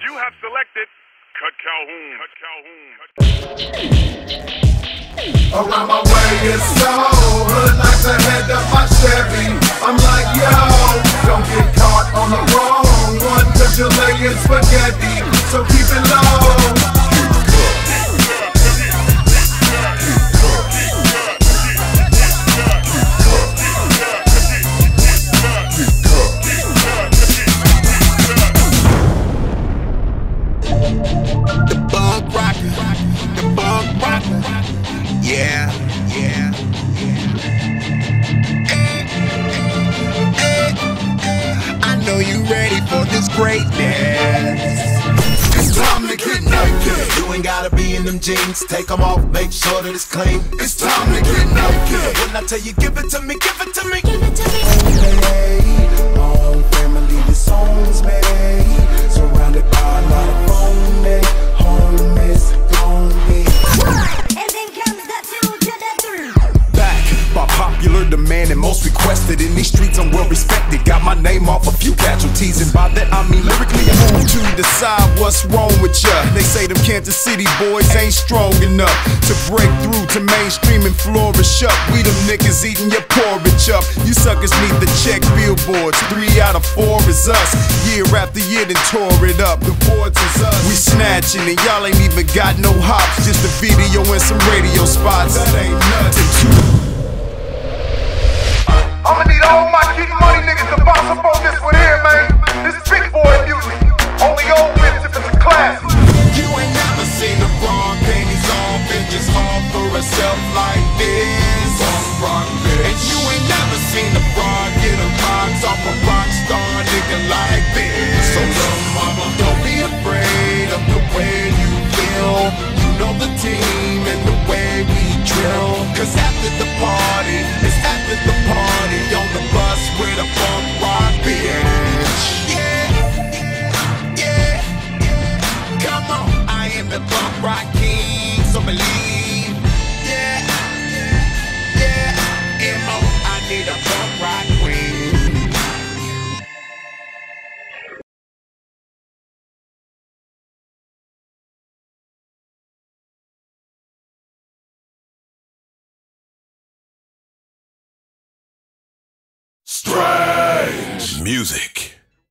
You have selected Cut Calhoun. Around my way is so hood like the head of my Chevy. I'm like, yo, don't get caught on the wrong one, cause you're laying spaghetti, so keep it low. Yeah. I know you ready for this greatness. It's time to get naked. You ain't gotta be in them jeans. Take them off, make sure that it's clean. It's time to get naked. When I tell you, give it to me, give it to me. Give it to me. Hey, home family, this song's made. Surrounded by a lot of phony. Home is lonely. And then comes the 2 to the 3. Back by popular demand and most requested. In these streets I'm well respected. Got my name off a few casualties, and by that I mean lyrically I'm moved to decide what's wrong with ya. They say them Kansas City boys ain't strong enough to break through to mainstream and flourish up. We them niggas eating your porridge up. You suckers need to check billboards. 3 out of 4 is us. Year after year then tore it up. The boards is us. We snatching and y'all ain't even got no hops. Just a video and some radio spots. That ain't nothing to. I'ma need all my getting money niggas to bounce up on this one here, man. This big boy music. Only old whips if it's a classic. You ain't never seen a broad panties off and just offer herself like this. And you ain't never seen a broad get a rocks off a rock star nigga like this. So little mama, don't be afraid of the way you feel. You know the team and the way we drill. Cause after the party, it's after the party on the bus with a punk rock bitch. Yeah. Come on, I am the punk rock king, so believe. Yeah. M.O. I need a punk rock queen. Strange Music.